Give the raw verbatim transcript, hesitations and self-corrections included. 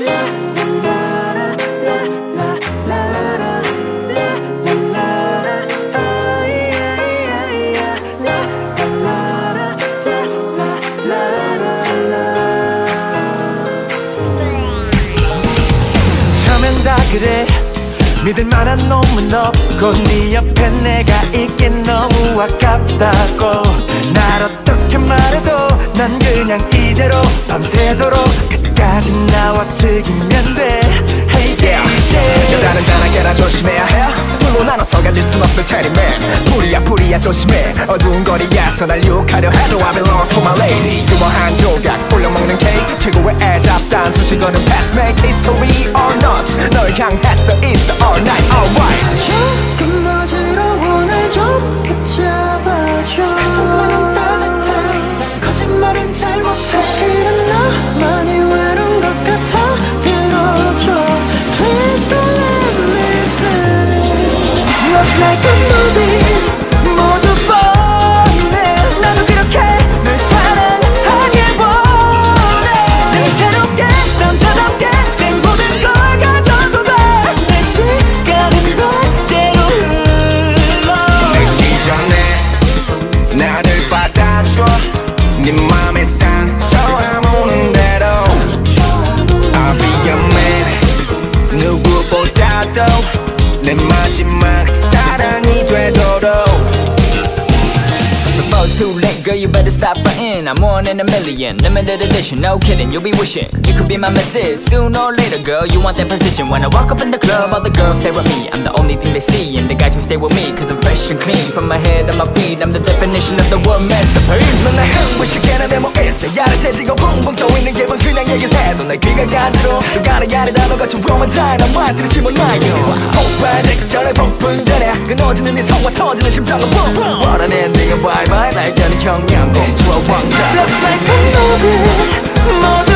다 그래 믿을 만한 놈은 없고 네 옆에 내가 있긴 너무 아깝다고 날 어떻게 말해도 난 그냥 이대로 밤새도록 끝까지 나와 즐기면 돼 Hey 디제이 여자는 자나깨나 조심해야 해 둘로 나눠서 가질 순 없을 테니 man 불이야 불이야 조심해 어두운 거리에서 날 유혹하려 해도 I belong to my lady 유머한 조각 올려먹는 케이크 최고의 애잡단 수식어는 past make history or not 널 향해서 있어 all night alright 조금 어지러워 날 좀 붙잡아줘 그 손만은 따뜻해 거짓말은 잘못해 사실은 나만이 외로운 것 같아 들어줘 Please don't let me be Looks like a movie 모두 뻔해 나도 그렇게 널 사랑하길 원해 늘 새롭게 남자답게 내 모든 걸 가져도 돼 내 시간은 너대로 흘러 늦기 전에 나를 받아줘 네 맘의 상처 아무는 대로 I'll be your man 누구보다도 내 마지막 사랑이 되도록 Before it's too late, girl, you better stop frontin'. I'm one in a million, limited edition, no kidding. You'll be wishing you could be my missus. Sooner or later, girl, you want that position. When I walk up in the club, all the girls stare at me. I'm the only thing they see, and the guys who stay with me, cause I'm fresh and clean. From my head to my feet, I'm the definition of the word masterpiece. 넌 날 흥분시키는 내 모에서 야릇해지고 붕붕 떠있는 기분 그냥 얘기해도 내 귀가 간지러 누가 내 야리다 너같이 Roman Dynamite 심어놔요 오빠 직전에 폭풍 전에 끊어지는 네 성과 터지는 심장은 붕붕 What an ending은 bye bye 날 겨는 형량공 좋아 왕자 Looks like a movie 모두